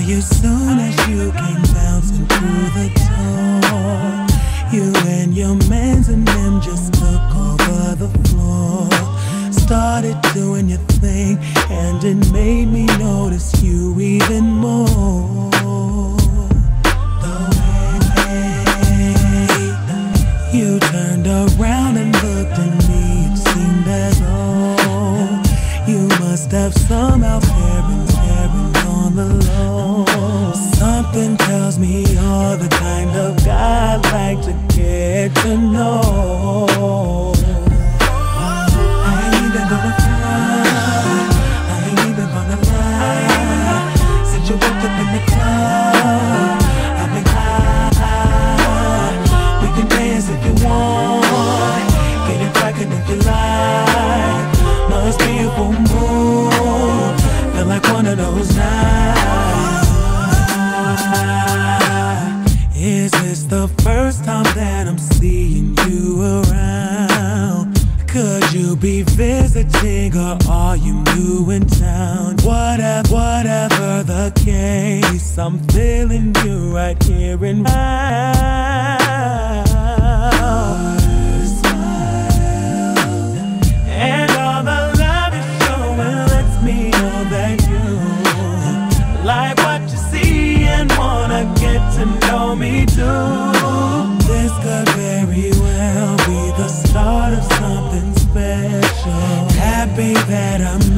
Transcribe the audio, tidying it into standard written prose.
as soon as you came bouncing through the door. You and your mans and them just took over the floor. Started doing your thing, and it made me notice you even more. The way you turned around and looked at me, it seemed as though you must have some parents on the low. Something tells me you're the kind of guy I'd like to get to know. I ain't even gonna front, I ain't even gonna lie. Since you woke up in the club, I've been high. We can dance if you want, get it crackin' if you like. Must be a full moon, feel like one of those nights. Is this the first time that I'm seeing you around? Could you be visiting or are you new in town? Whatever the case, I'm feeling you right here and now. And all the love you're showing lets me know that you like what you see and wanna get to know me too. This could very well be the start of something special. Happy that I'm